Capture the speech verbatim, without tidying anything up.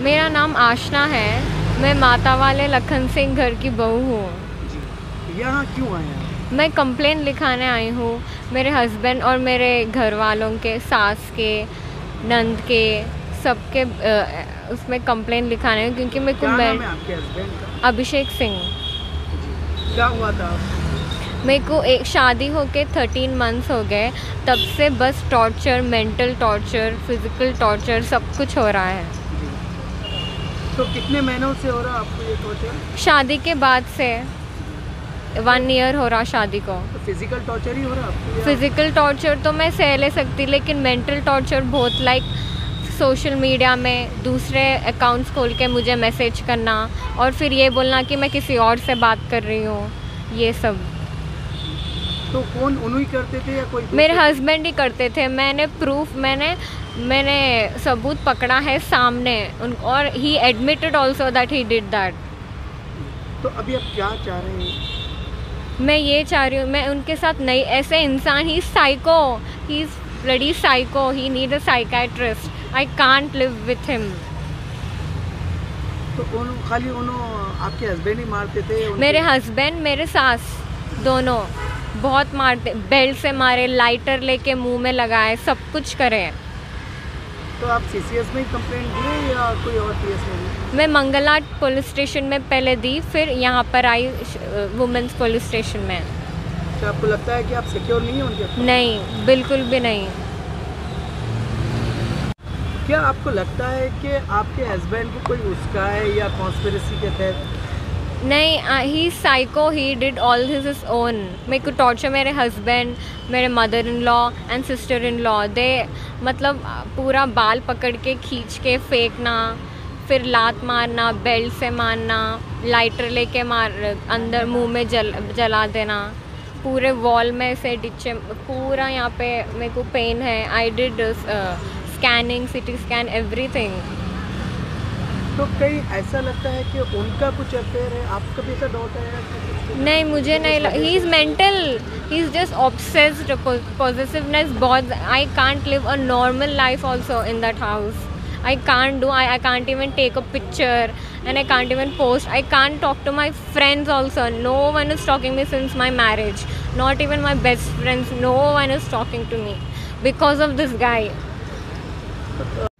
मेरा नाम आशना है। मैं माता वाले लखन सिंह घर की बहू हूँ। जी, यहाँ क्यों आए हैं? मैं कंप्लेन लिखाने आई हूँ मेरे हस्बैंड और मेरे घर वालों के, सास के, नंद के, सबके उसमें कंप्लेन लिखाने हैं क्योंकि मेरे को क्या नाम है आपके हस्बैंड का? अभिषेक सिंह। क्या हुआ था? मेरे को एक शादी होके थर्टीन मंथ्स हो गए, तब से बस torture, mental torture, physical torture, सब कुछ हो रहा है। तो कितने महीनों से हो रहा आपको ये टॉर्चर? शादी के बाद से वन ईयर हो रहा शादी को। तो फिजिकल टॉर्चर ही हो रहा आपको? फिजिकल टॉर्चर तो मैं सह ले सकती, लेकिन मेंटल टॉर्चर बहुत, लाइक सोशल मीडिया में दूसरे अकाउंट्स खोल के मुझे मैसेज करना और फिर ये बोलना कि मैं किसी और से बात कर रही हूँ, ये सब। तो कौन उन्हीं करते थे या कोई? मेरे हस्बैंड ही करते थे। मैंने प्रूफ, मैंने मैंने सबूत पकड़ा है सामने उन, और he admitted also that he did that. तो अभी आप क्या चाह रहे हैं? मैं ये चाह रही हूँ, मैं उनके साथ नहीं, ऐसे इंसान, he psycho, he is bloody psycho, he need a psychiatrist, I can't live with him. तो उन खाली उन्होंने आपके हस्बैंड ही मारते थे? मेरे हस्बैंड, मेरे सास, दोनों बहुत मारते, बेल्ट से मारे, लाइटर लेके मुंह में लगाए, सब कुछ करे। तो आप सीसीएस में ही कंप्लेंट दिए या कोई और पीएस में? मैं मंगलाट पुलिस स्टेशन में पहले दी, फिर यहाँ पर आई वुमेंस पुलिस स्टेशन में। क्या आपको लगता है कि आप सिक्योर नहीं हैं उनके? नहीं, बिल्कुल भी नहीं। क्या आपको लगता है कि आपके हस्बैंड को कोई उसका है या कॉन्स्पिरेसी के तहत? नहीं, he psycho, he did all his own. मेरे को टॉर्चर, मेरे हस्बैंड, मेरे mother in law and sister in law, they मतलब पूरा बाल पकड़ के खींच के फेंकना, फिर लात मारना, बेल्ट से मारना, लाइटर लेके मार, अंदर मुंह में जल जला देना, पूरे वॉल में से डिच्चे, पूरा यहाँ पे मेरे को पेन है। I did scanning, CT scan, everything. तो कहीं ऐसा लगता है कि उनका कुछ अफेयर है? आपका भी ऐसा डाउट है? नहीं, मुझे नहीं, he is mental, he is just obsessed, positiveness बहुत। I can't live a normal life also in that house. I can't do, I, I can't even take a picture and I can't even post. I can't talk to my friends also. No one is talking to me since my marriage. Not even my best friends. No one is talking to me because of this guy.